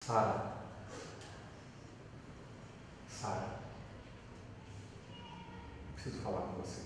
Sara. Sara. Preciso falar com você.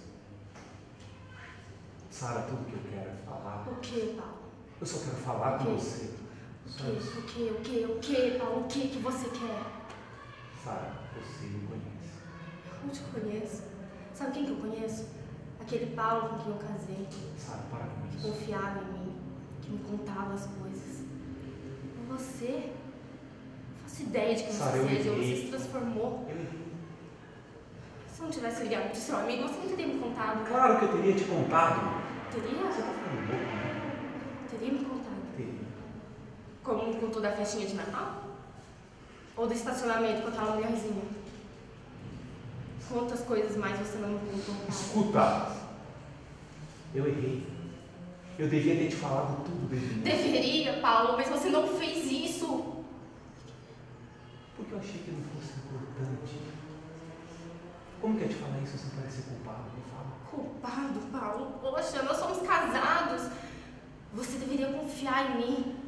Sara, tudo que eu quero é falar. O que, Paulo? Eu só quero falar com você. O que, Paulo? O que você quer? Sara, você me conhece. Eu não te conheço. Sabe quem que eu conheço? Aquele Paulo com quem eu casei. Sara, para com Que isso. confiava em mim. Que me contava as coisas. Você... Não faço ideia de quem Sara, você seja. eu Você errei. se transformou. Se eu não tivesse ligado pro seu amigo, você não teria me contado. Claro que eu teria te contado. Teria? Você tá ficando louco, né? Teria me contado. Teria. Como me contou da festinha de Natal? Ou do estacionamento com aquela mulherzinha? Quantas coisas mais você não me contou? Paulo? Escuta. Eu errei. Eu devia ter te falado tudo desde o início. Deveria, Paulo, mas você não fez isso. Porque eu achei que não fosse importante. Como que é te falar isso sem parecer culpado? Me fala. Culpado, Paulo? Poxa, nós somos casados. Você deveria confiar em mim.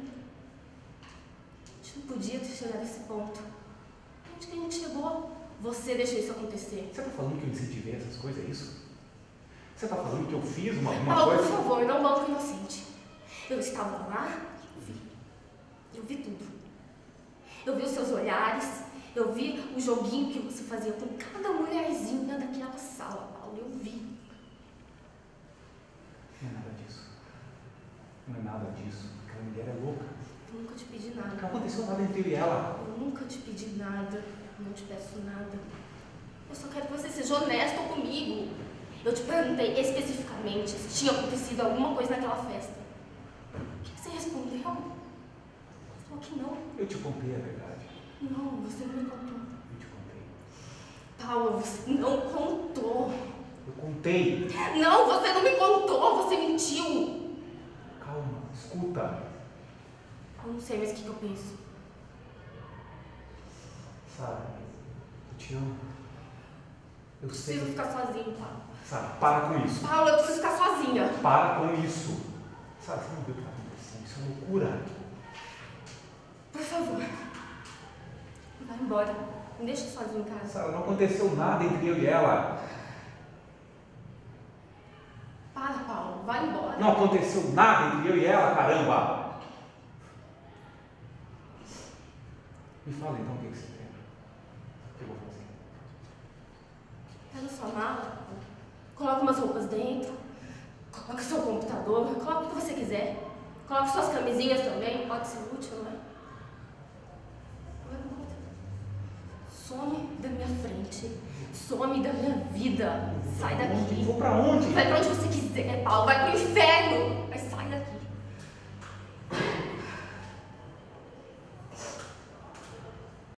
A gente não podia ter chegado a esse ponto. Onde que a gente chegou? Você deixou isso acontecer. Você tá falando que eu incentivei essas coisas, é isso? Você tá falando que eu fiz uma Paulo, coisa... por favor, não banco inocente. Eu estava lá e eu vi. Eu vi tudo. Eu vi os seus olhares. Eu vi o joguinho que você fazia com cada mulherzinha daquela sala, Paulo. Eu vi. Não é nada disso. Não é nada disso. Aquela mulher é louca. Eu nunca te pedi nada. Não aconteceu nada entre eu e ela. Eu nunca te pedi nada. Não te peço nada. Eu só quero que você seja honesto comigo. Eu te perguntei especificamente se tinha acontecido alguma coisa naquela festa. O que você respondeu? Você falou que não. Eu te contei a verdade. Não, você não me contou. Eu te contei. Paulo, você não contou. Eu contei. Não, você não me contou. Você mentiu. Calma, escuta. Eu não sei mais o que eu penso. Sara, eu te amo. Eu sei. Preciso ficar sozinho, Paulo. Sara, para com isso. Paulo, eu preciso ficar sozinha. Para com isso. Sara, você não vê o que está acontecendo. Isso é loucura. Por favor. Vai embora. Me deixa sozinho em casa. Sara, não aconteceu nada entre eu e ela. Para, Paulo. Vai embora. Não aconteceu nada entre eu e ela, caramba. Me fala então o que você quer. O que eu vou fazer? Pega sua mala, coloca umas roupas dentro, coloca seu computador, coloca o que você quiser. Coloca suas camisinhas também, pode ser útil, não é? Vai embora. Some da minha frente, some da minha vida. Sai daqui. Vou pra onde? Vai pra onde você quiser, Paulo, vai pro inferno.